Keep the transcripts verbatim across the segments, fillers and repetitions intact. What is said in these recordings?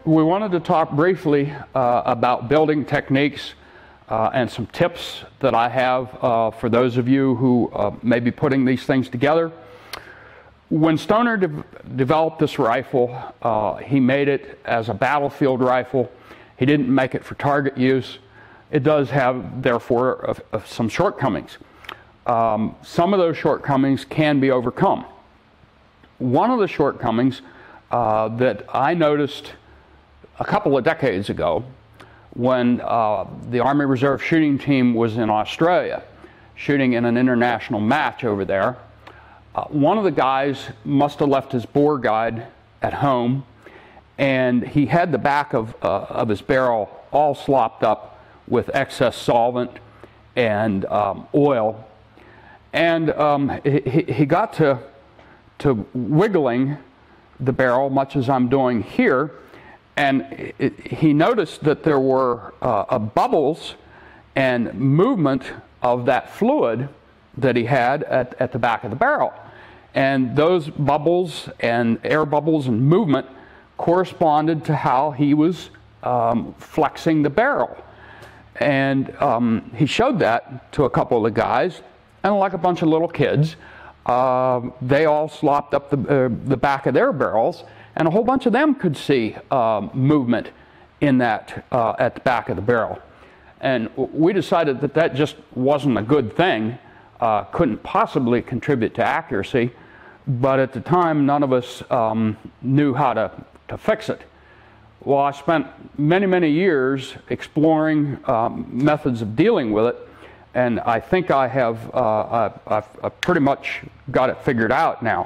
We wanted to talk briefly uh, about building techniques uh, and some tips that I have uh, for those of you who uh, may be putting these things together. When Stoner de developed this rifle, uh, he made it as a battlefield rifle. He didn't make it for target use. It does have, therefore, uh, uh, some shortcomings. Um, some of those shortcomings can be overcome. One of the shortcomings uh, that I noticed a couple of decades ago when uh, the Army Reserve shooting team was in Australia shooting in an international match over there, uh, one of the guys must have left his bore guide at home, and he had the back of, uh, of his barrel all slopped up with excess solvent and um, oil, and um, he, he got to, to wiggling the barrel much as I'm doing here, and it, he noticed that there were uh, uh, bubbles and movement of that fluid that he had at, at the back of the barrel. And those bubbles and air bubbles and movement corresponded to how he was um, flexing the barrel. And um, he showed that to a couple of the guys, and like a bunch of little kids, uh, they all slopped up the, uh, the back of their barrels, and a whole bunch of them could see uh, movement in that uh, at the back of the barrel. And we decided that that just wasn't a good thing, uh, couldn't possibly contribute to accuracy, but at the time none of us um, knew how to, to fix it. Well, I spent many, many years exploring um, methods of dealing with it, and I think I have uh, I've, I've pretty much got it figured out now.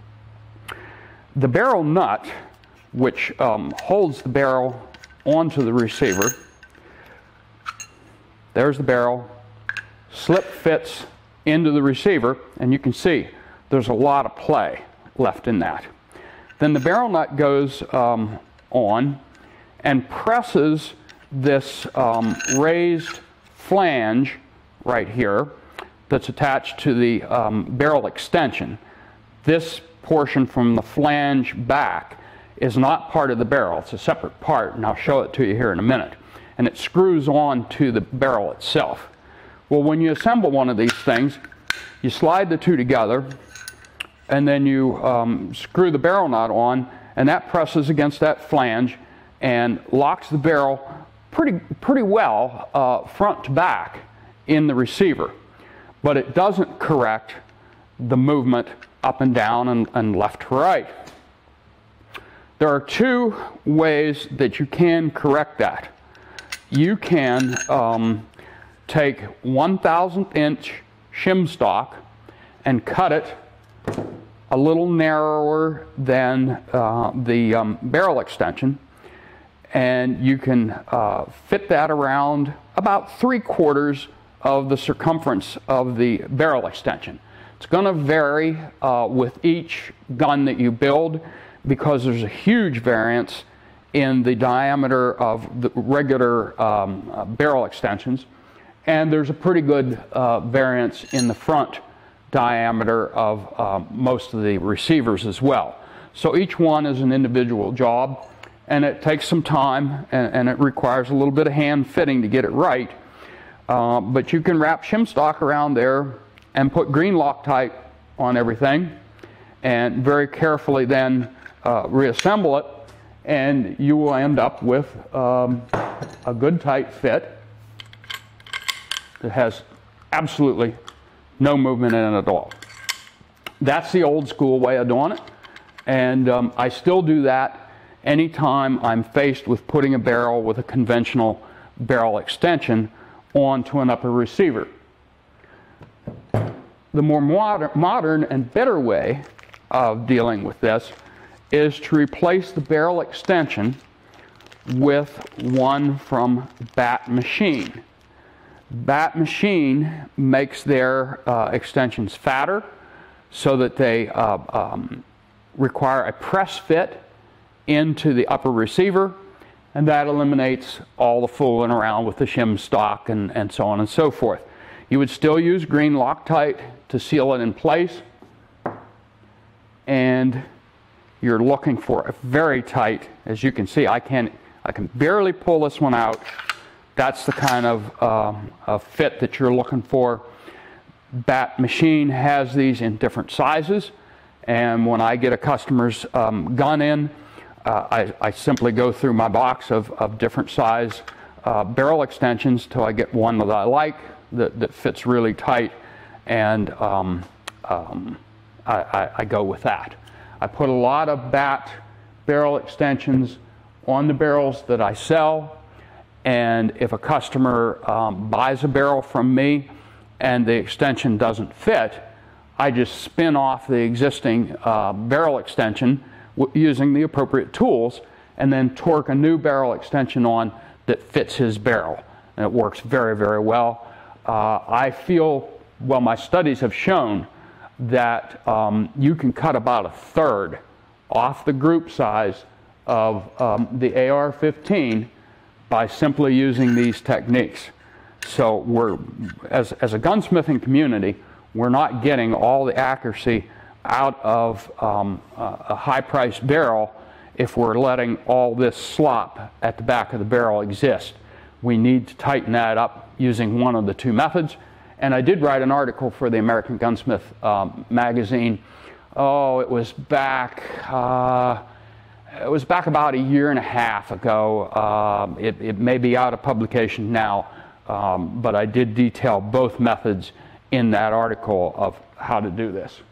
The barrel nut, which um, holds the barrel onto the receiver, there's the barrel, slip fits into the receiver, and you can see there's a lot of play left in that. Then the barrel nut goes um, on and presses this um, raised flange right here that's attached to the um, barrel extension. This portion from the flange back is not part of the barrel. It's a separate part, and I'll show it to you here in a minute. And it screws on to the barrel itself. Well, when you assemble one of these things, you slide the two together, and then you um, screw the barrel nut on, and that presses against that flange and locks the barrel pretty, pretty well uh, front to back in the receiver. But it doesn't correct the movement up and down and, and left to right. There are two ways that you can correct that. You can um, take one thousandth inch shim stock and cut it a little narrower than uh, the um, barrel extension, and you can uh, fit that around about three quarters of the circumference of the barrel extension. It's going to vary uh, with each gun that you build because there's a huge variance in the diameter of the regular um, uh, barrel extensions, and there's a pretty good uh, variance in the front diameter of uh, most of the receivers as well. So each one is an individual job, and it takes some time, and, and it requires a little bit of hand fitting to get it right. Uh, but you can wrap shim stock around there and put green Loctite on everything, and very carefully then uh, reassemble it, and you will end up with um, a good tight fit that has absolutely no movement in it at all. That's the old school way of doing it, and um, I still do that anytime I'm faced with putting a barrel with a conventional barrel extension onto an upper receiver. The more modern, modern and better way of dealing with this is to replace the barrel extension with one from Bat Machine. Bat Machine makes their uh, extensions fatter so that they uh, um, require a press fit into the upper receiver, and that eliminates all the fooling around with the shim stock and, and so on and so forth. You would still use green Loctite to seal it in place, and you're looking for a very tight, as you can see, I can, I can barely pull this one out. That's the kind of um, a fit that you're looking for. Bat Machine has these in different sizes, and when I get a customer's um, gun in, uh, I, I simply go through my box of, of different size uh, barrel extensions till I get one that I like, that, that fits really tight, and um, um, I, I, I go with that. I put a lot of bat barrel extensions on the barrels that I sell, and if a customer um, buys a barrel from me and the extension doesn't fit, I just spin off the existing uh, barrel extension w using the appropriate tools, and then torque a new barrel extension on that fits his barrel, and it works very, very well. Uh, I feel, well, my studies have shown that um, you can cut about a third off the group size of um, the A R fifteen by simply using these techniques. So we're, as, as a gunsmithing community, we're not getting all the accuracy out of um, a high-priced barrel if we're letting all this slop at the back of the barrel exist. We need to tighten that up using one of the two methods. And I did write an article for the American Gunsmith um, magazine. Oh, it was back, uh, it was back about a year and a half ago. Uh, it, it may be out of publication now, um, but I did detail both methods in that article of how to do this.